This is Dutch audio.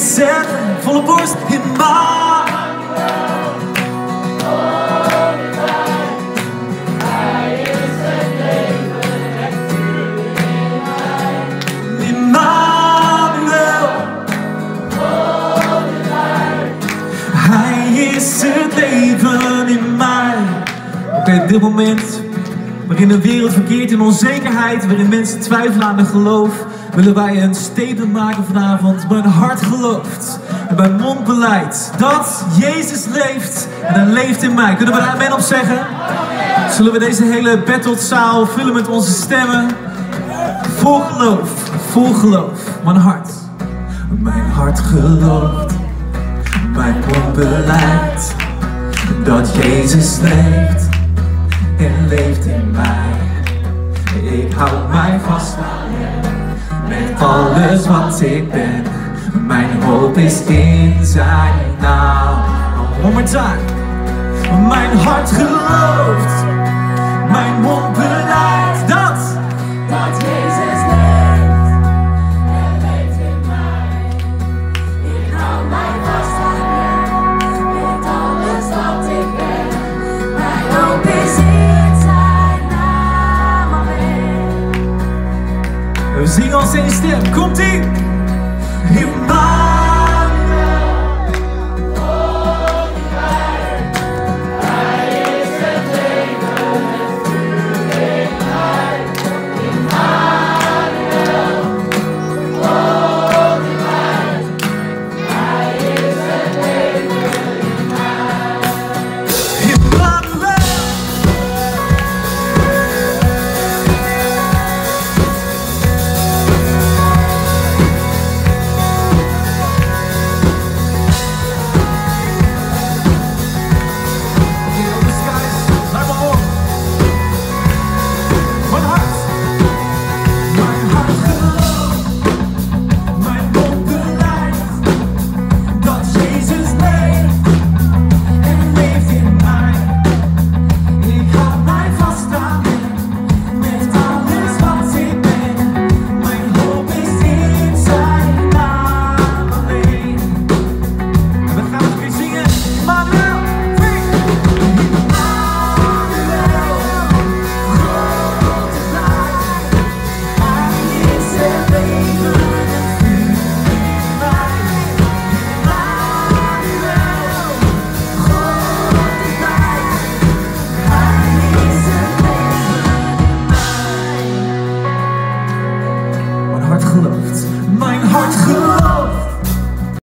is het, volle borst, Immanuel. Hij is het leven, het vuur in mij. Immanuel. Hij is het leven in mij. Oké, dit moment waarin de wereld verkeert in onzekerheid, waarin mensen twijfelen aan hun geloof, willen wij een statement maken vanavond. Mijn hart gelooft en mijn mond beleidt dat Jezus leeft en hij leeft in mij. Kunnen we daar amen op zeggen? Zullen we deze hele battled-zaal vullen met onze stemmen? Vol geloof, vol geloof. Mijn hart gelooft, mijn mond beleidt dat Jezus leeft en leeft in mij. Ik houd mij vast aan hem, met alles wat ik ben. Mijn hoop is in zijn naam. One more time. Mijn hart gelooft, mijn mond beleidt dat Jezus leeft en leeft in mij. Ik hou mij vast aan hem, met alles wat ik ben. Mijn hoop is in zijn naam. Amen. We zingen als één stem, komt-ie! Mijn hart gelooft.